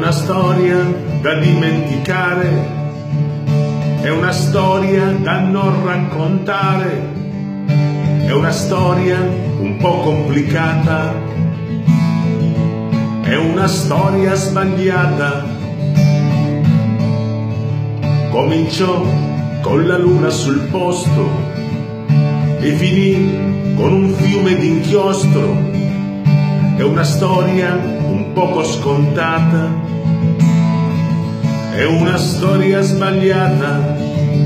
una storia da dimenticare, è una storia da non raccontare, è una storia un po' complicata, è una storia sbagliata. Cominciò con la luna sul posto e finì con un fiume d'inchiostro. È una storia un poco scontata, è una storia sbagliata,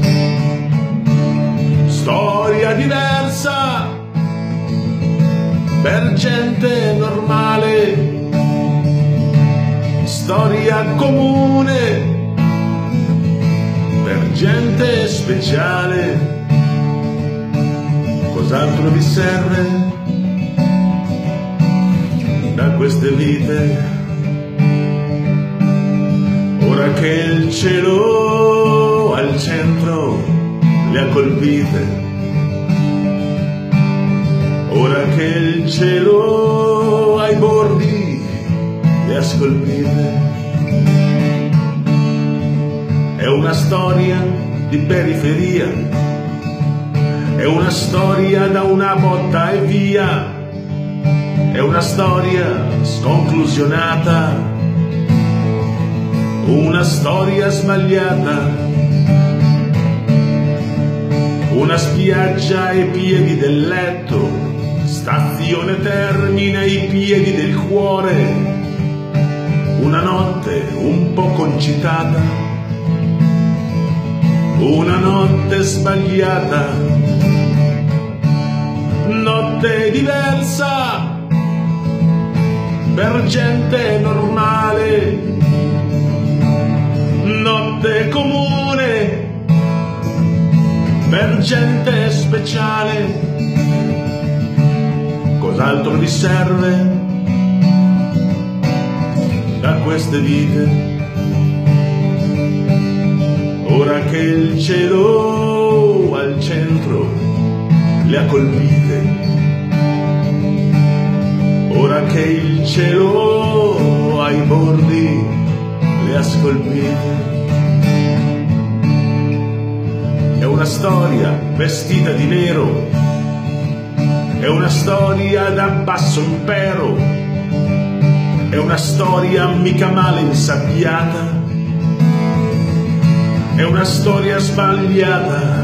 storia diversa per gente normale, storia comune per gente speciale. Cos'altro vi serve da queste vite? Ora che il cielo al centro le ha colpite, ora che il cielo ai bordi le ha scolpite. È una storia di periferia, è una storia da una botta e via, è una storia sconclusionata, una storia sbagliata, una spiaggia ai piedi del letto, stazione termine ai piedi del cuore, una notte un po' concitata, una notte sbagliata, notte diversa per gente normale, notte comune per gente speciale. Cos'altro vi serve da queste vite? Ora che il cielo al centro le ha colpite, ora che il cielo ai bordi le ha scolpite. È una storia vestita di nero, è una storia da basso impero, è una storia mica male insabbiata, è una storia sbagliata,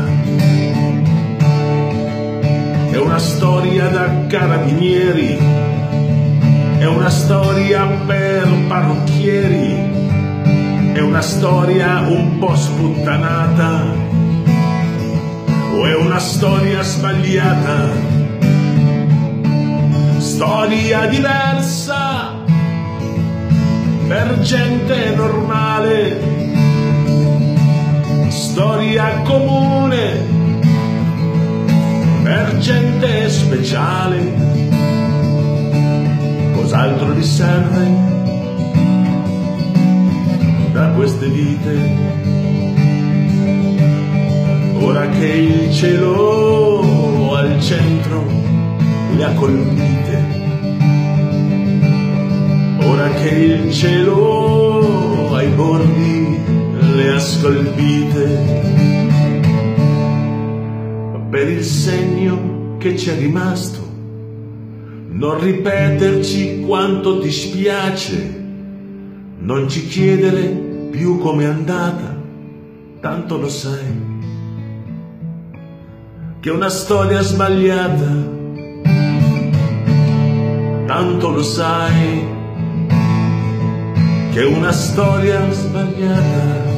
è una storia da carabinieri, è una storia per parrucchieri, è una storia un po' sputtanata, o è una storia sbagliata, storia diversa per gente normale, storia comune per gente speciale. Cos'altro vi serve da queste vite? Ora che il cielo al centro le ha colpite, ora che il cielo ai bordi le ha scolpite. Per il segno che c'è rimasto, non ripeterci quanto ti spiace, non ci chiedere più com'è andata, tanto lo sai che è una storia sbagliata, tanto lo sai che è una storia sbagliata.